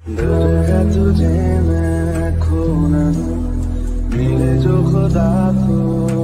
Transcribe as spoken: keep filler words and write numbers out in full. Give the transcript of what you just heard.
डर है तुझे मैं खो न दूं, मिले जो खुदा को